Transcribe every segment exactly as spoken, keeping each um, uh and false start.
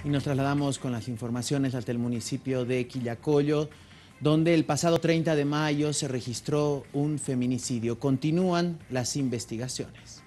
Y nos trasladamos con las informaciones hasta el municipio de Quillacollo, donde el pasado treinta de mayo se registró un feminicidio. Continúan las investigaciones.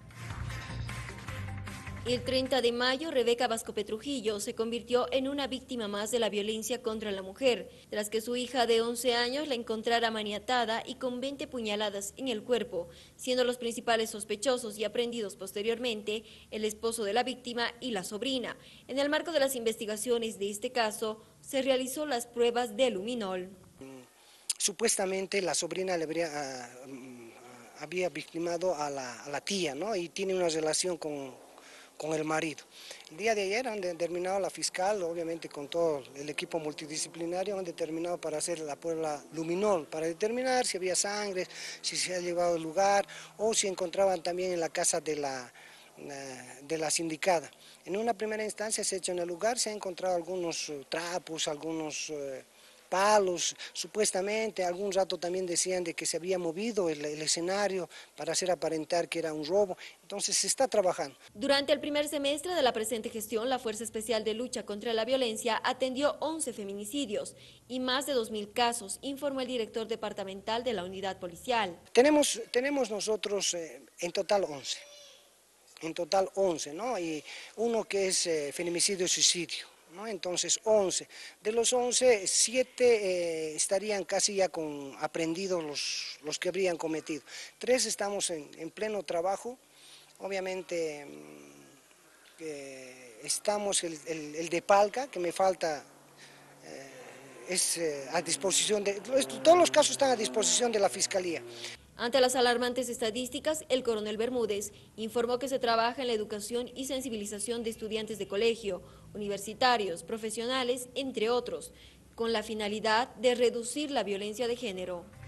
El treinta de mayo, Rebeca Vascope Trujillo se convirtió en una víctima más de la violencia contra la mujer, tras que su hija de once años la encontrara maniatada y con veinte puñaladas en el cuerpo, siendo los principales sospechosos y aprehendidos posteriormente el esposo de la víctima y la sobrina. En el marco de las investigaciones de este caso, se realizó las pruebas de luminol. Supuestamente la sobrina le habría, uh, había victimado a la, a la tía, ¿no? Y tiene una relación con... con el marido. El día de ayer han determinado la fiscal, obviamente con todo el equipo multidisciplinario, han determinado para hacer la prueba luminol, para determinar si había sangre, si se ha llevado al lugar o si encontraban también en la casa de la, de la sindicada. En una primera instancia se ha hecho en el lugar, se han encontrado algunos trapos, algunos eh, palos, supuestamente, algún rato también decían de que se había movido el, el escenario para hacer aparentar que era un robo, entonces se está trabajando. Durante el primer semestre de la presente gestión, la Fuerza Especial de Lucha contra la Violencia atendió once feminicidios y más de dos mil casos, informó el director departamental de la unidad policial. Tenemos, tenemos nosotros eh, en total once, en total once, ¿no? Y uno que es eh, feminicidio-suicidio. ¿No? Entonces once, de los once, siete eh, estarían casi ya con aprendidos los, los que habrían cometido. Tres estamos en, en pleno trabajo, obviamente eh, estamos el, el, el de Palca, que me falta, eh, es eh, a disposición de, todos los casos están a disposición de la Fiscalía. Ante las alarmantes estadísticas, el coronel Bermúdez informó que se trabaja en la educación y sensibilización de estudiantes de colegio, universitarios, profesionales, entre otros, con la finalidad de reducir la violencia de género.